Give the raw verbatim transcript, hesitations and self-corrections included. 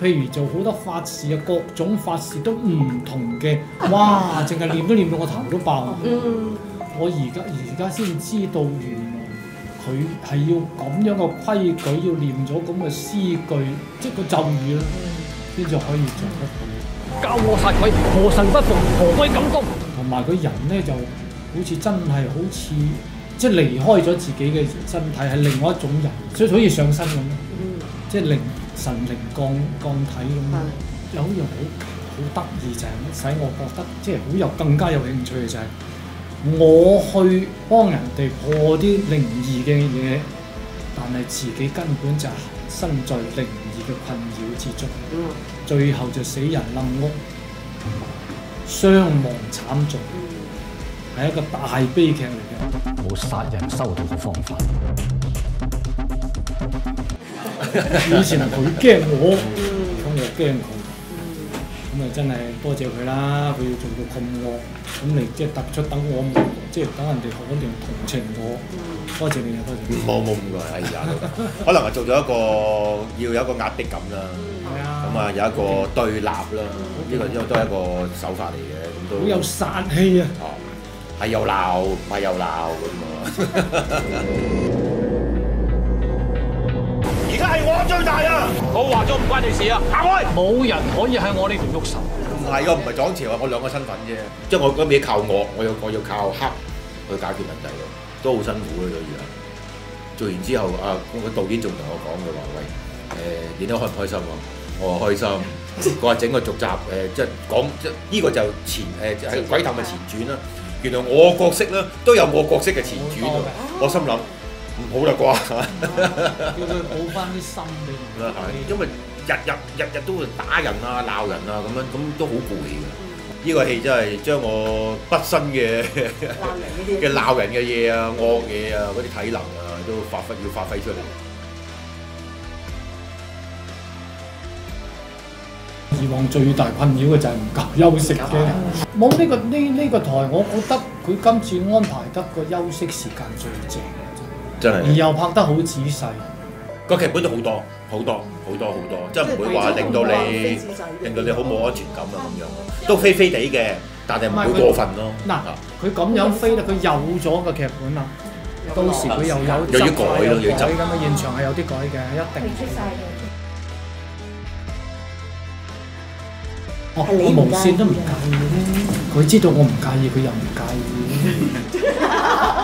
譬如做好多法事啊，各種法事都唔同嘅，哇！淨係念都念到我頭都爆。 嗯， 我而家而家先知道原來佢係要咁樣嘅規矩，要念咗咁嘅詩句，即係個咒語啦，先至可以做得到。 教我殺鬼，何神不服，何歸敢當？ 同埋個人咧就好似真係好似即係離開咗自己嘅身體，係另外一種人，所以好似上身咁， 嗯， 即係靈神靈降降體咁。有一樣好好得意就係使我覺得即係好有更加有興趣嘅就係、是、我去幫人哋破啲靈異嘅嘢，但係自己根本就係身在靈異嘅困擾之中， 嗯， 最後就死人冧屋，傷亡慘重，係一個大悲劇嚟嘅。 冇殺人收到嘅方法。 以前係佢驚我，咁我驚佢，咁啊真係多謝佢啦！佢要做到咁惡，咁你即係突出等我，即係等人哋可能同情我。多謝你啊，多謝你。 冇冇咁耐，係而家都可能係做咗一個要有一個壓迫感啦。 係啊。 咁啊有一個對立啦，呢個因為都係一個手法嚟嘅，咁都好有殺氣啊！ 哦，係又鬧，唔係又鬧咁啊！而家係我最大啊！ 我話咗唔關你事啊！行開！冇人可以喺我呢度喐手。 唔係我唔係黨潮啊！我兩個身份啫，即係我嗰邊靠我，我要我要靠黑去解決問題咯，都好辛苦嘅所以啊！做完之後啊，個導演仲同我講嘅話，喂誒，演得開唔開心啊？我話開心。佢話整個續集誒，即係講即係呢個就前誒係鬼探嘅前傳啦。原來我角色咧都有我角色嘅前傳喎。我心諗唔好啦啩， 叫佢補翻啲心俾我。 因為日日日日都會打人啊、鬧人啊咁樣，咁都好攰嘅。呢個戲真係將我畢生嘅嘅鬧人嘅嘢啊、惡嘢啊、嗰啲體能啊，都發揮要發揮出嚟。 以往最大困擾嘅就係唔夠休息嘅，冇呢、呢個呢呢、呢個台，我覺得佢今次安排得個休息時間最正， 真係。 而又拍得好仔細， 個劇本都好多好多好多好多，即係唔會話令到你令到你好冇安全感啊咁樣，都飛飛地嘅，但係唔會過分咯。 嗱，佢咁樣飛咧，佢有咗個劇本啦，到時佢又有又要改咯，又要執咁嘅現場係有啲改嘅，一定。我我無線都唔介意咧，佢知道我唔介意，佢又唔介意。